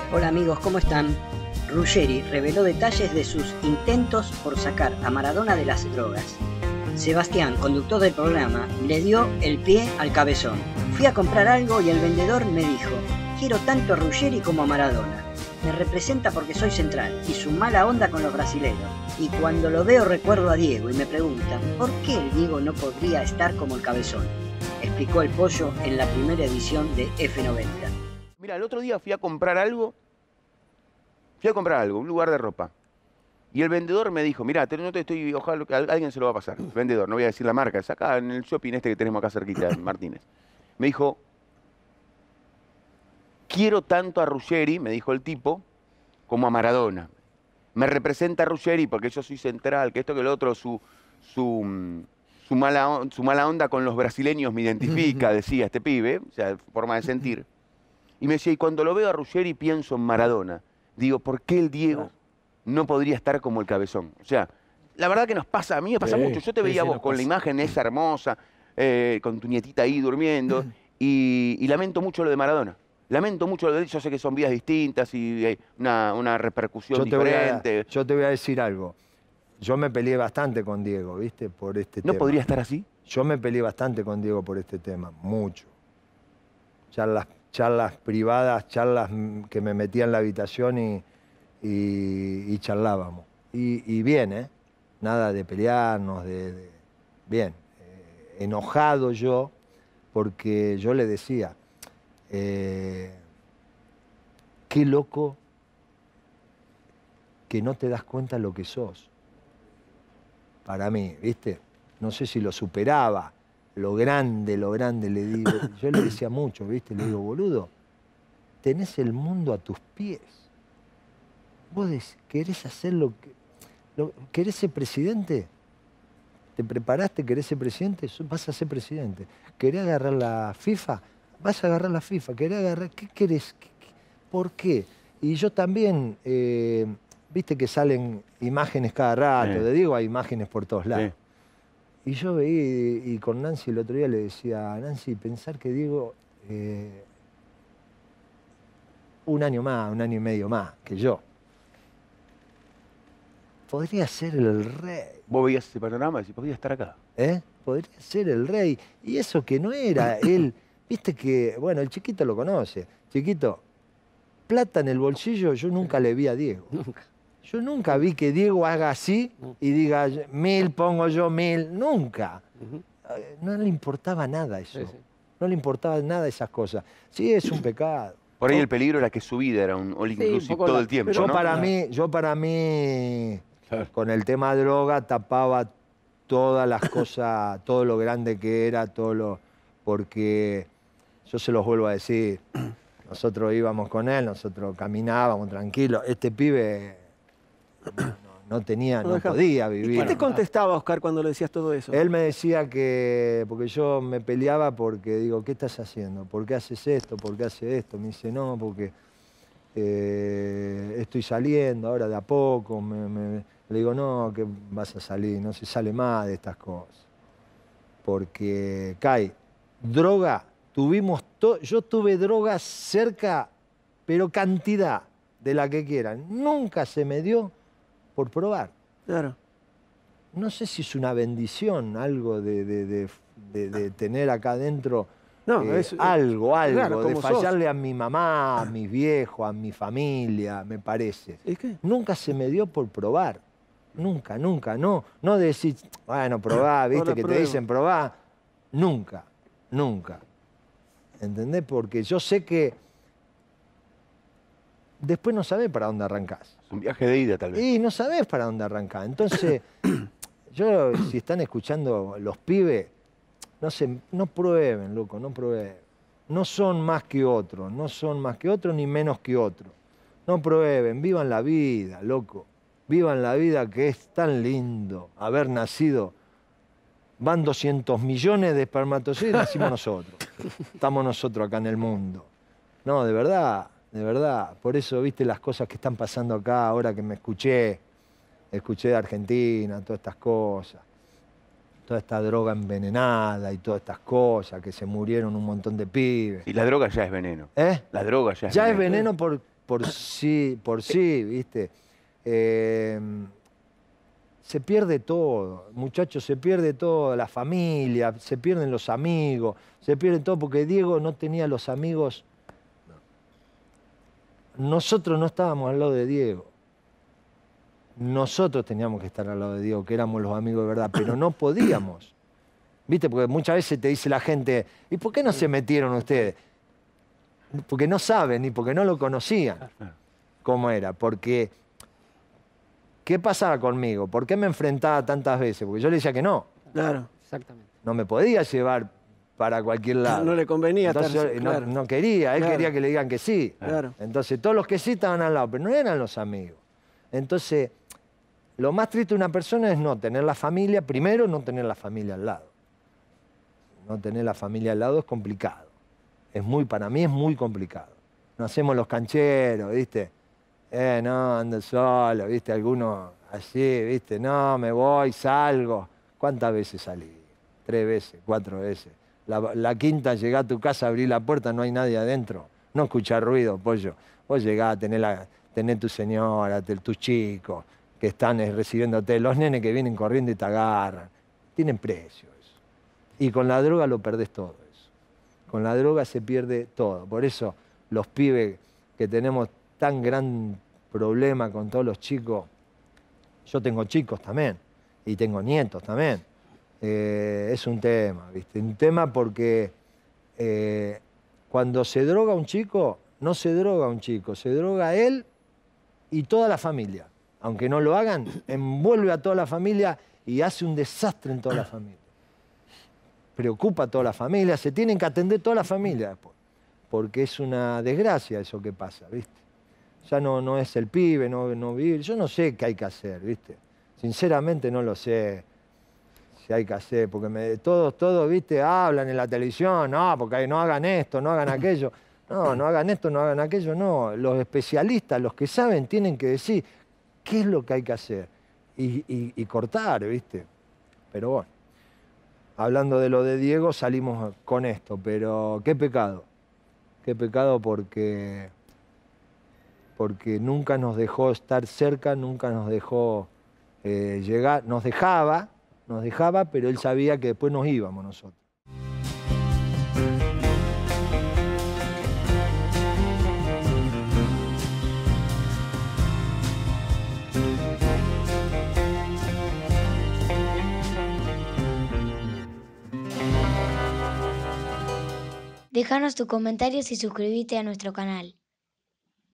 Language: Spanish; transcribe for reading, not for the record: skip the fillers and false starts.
Hola amigos, ¿cómo están? Ruggeri reveló detalles de sus intentos por sacar a Maradona de las drogas. Sebastián, conductor del programa, le dio el pie al cabezón. Fui a comprar algo y el vendedor me dijo: quiero tanto a Ruggeri como a Maradona. Me representa porque soy central y su mala onda con los brasileños. Y cuando lo veo recuerdo a Diego y me preguntan ¿por qué el Diego no podría estar como el cabezón? Explicó el Pollo en la primera edición de F90. Mira, el otro día fui a comprar algo, un lugar de ropa. Y el vendedor me dijo, mira, no te estoy, ojalá que alguien se lo va a pasar. El vendedor, no voy a decir la marca, es acá en el shopping este que tenemos acá cerquita, en Martínez. Me dijo, quiero tanto a Ruggeri, me dijo el tipo, como a Maradona. Me representa a Ruggeri porque yo soy central, que esto, que lo otro, su mala onda con los brasileños me identifica, decía este pibe, o sea, forma de sentir. Y me decía, y cuando lo veo a Ruggeri pienso en Maradona. Digo, ¿por qué el Diego no podría estar como el cabezón? O sea, la verdad que nos pasa, a mí me pasa mucho. Yo te veía a vos con la imagen esa hermosa, con tu nietita ahí durmiendo, y lamento mucho lo de Maradona. Lamento mucho lo de él, yo sé que son vidas distintas y hay una repercusión diferente. Yo te voy a decir algo. Yo me peleé bastante con Diego, ¿viste? Por este tema. ¿No podría estar así? Yo me peleé bastante con Diego por este tema, mucho. Charlas privadas, charlas que me metía en la habitación y charlábamos. Y bien, ¿eh? Nada de pelearnos, bien. Enojado yo, porque yo le decía, qué loco que no te das cuenta lo que sos. Para mí, ¿viste? No sé si lo superaba. Lo grande, le digo. Yo le decía mucho, ¿viste? Le digo, boludo, tenés el mundo a tus pies. Vos querés hacer ¿querés ser presidente? ¿Te preparaste? ¿Querés ser presidente? Vas a ser presidente. ¿Querés agarrar la FIFA? Vas a agarrar la FIFA. ¿Querés agarrar? ¿Qué querés? ¿Por qué? Y yo también, viste que salen imágenes cada rato. De Diego hay imágenes por todos lados. Sí. Y yo veía, y con Nancy el otro día le decía, Nancy, pensar que Diego, un año y medio más que yo, podría ser el rey. Vos veías ese panorama y decís, podría estar acá. Podría ser el rey. Y eso que no era él. Viste que, bueno, el Chiquito lo conoce. Chiquito, plata en el bolsillo yo nunca le vi a Diego. Nunca. Yo nunca vi que Diego haga así y diga, 1000 pongo yo, 1000. Nunca. No le importaba nada eso. No le importaba nada esas cosas. Sí, es un pecado. Por ahí el peligro era que su vida era un all inclusive todo el tiempo, yo ¿no? Para mí, con el tema droga, tapaba todas las cosas, todo lo grande que era, porque yo se los vuelvo a decir, nosotros íbamos con él, nosotros caminábamos tranquilos. Este pibe no podía vivir. ¿Y qué te contestaba Oscar cuando le decías todo eso? Él me decía que, porque yo me peleaba porque digo, ¿qué estás haciendo? ¿Por qué haces esto? ¿Por qué haces esto? Me dice, no, porque estoy saliendo ahora de a poco. Le digo, no, que vas a salir, no se sale más de estas cosas. Porque, droga, yo tuve drogas cerca, pero cantidad de la que quieran. Nunca se me dio por probar. Claro. No sé si es una bendición, algo de tener acá adentro algo, claro, de fallarle a mi mamá, a mis viejos, a mi familia, me parece. ¿Y qué? Nunca se me dio por probar. Nunca. No decir, bueno, probá, viste que te dicen probá. Nunca. ¿Entendés? Porque yo sé que después no sabés para dónde arrancás. Es un viaje de ida, tal vez. Y no sabés para dónde arrancás. Entonces, si están escuchando los pibes, no prueben, loco, no prueben. No son más que otros, ni menos que otros. No prueben, vivan la vida, loco. Vivan la vida, que es tan lindo haber nacido. Van 200 millones de espermatozoides y nacimos nosotros. Estamos nosotros acá en el mundo. No, de verdad. Por eso, viste las cosas que están pasando acá, ahora que me escuché de Argentina, todas estas cosas. Toda esta droga envenenada y todas estas cosas, que se murieron un montón de pibes. Y la droga ya es veneno. ¿Eh? La droga ya es veneno. Ya veneno. es veneno por sí, ¿viste? Se pierde todo, muchachos, se pierde todo, la familia, se pierden los amigos, se pierde todo porque Diego no tenía los amigos. Nosotros no estábamos al lado de Diego. Nosotros teníamos que estar al lado de Diego, que éramos los amigos de verdad, pero no podíamos. ¿Viste? Porque muchas veces te dice la gente, ¿y por qué no se metieron ustedes? Porque no saben y porque no lo conocían cómo era. Porque, ¿qué pasaba conmigo? ¿Por qué me enfrentaba tantas veces? Porque yo le decía que no. Claro, exactamente. No me podía llevar para cualquier lado. No le convenía. Entonces, claro. no quería, él quería que le digan que sí. Claro. Entonces todos los que sí estaban al lado, pero no eran los amigos. Entonces, lo más triste de una persona es no tener la familia, primero no tener la familia al lado. No tener la familia al lado es complicado. Para mí es muy complicado. No hacemos los cancheros, ¿viste? No, ando solo, ¿viste? Algunos así, ¿viste? No, me voy, salgo. ¿Cuántas veces salí? 3 veces, 4 veces. La quinta, llegá a tu casa, abrí la puerta, no hay nadie adentro. No escuchás ruido, pollo. Vos llegás, tenés tu señora, tus chicos que están recibiéndote, los nenes que vienen corriendo y te agarran. Tienen precio eso. Y con la droga lo perdés todo eso. Con la droga se pierde todo. Por eso los pibes que tenemos tan gran problema con todos los chicos, yo tengo chicos también y tengo nietos también. Es un tema, ¿viste? Un tema porque cuando se droga un chico, no se droga un chico, se droga él y toda la familia. Aunque no lo hagan, envuelve a toda la familia y hace un desastre en toda la familia. Preocupa a toda la familia, se tienen que atender toda la familia después. Porque es una desgracia eso que pasa, ¿viste? Ya no es el pibe, no vivir. Yo no sé qué hay que hacer, ¿viste? Sinceramente no lo sé si hay que hacer, porque todos, ¿viste? Hablan en la televisión, no, porque no hagan esto, no hagan aquello. No hagan esto, no hagan aquello, no. Los especialistas, los que saben, tienen que decir qué es lo que hay que hacer y cortar, ¿viste? Pero bueno, hablando de lo de Diego, salimos con esto, pero qué pecado. Qué pecado porque nunca nos dejó estar cerca, nunca nos dejó llegar, nos dejaba, pero él sabía que después nos íbamos nosotros. Déjanos tus comentarios y suscríbete a nuestro canal.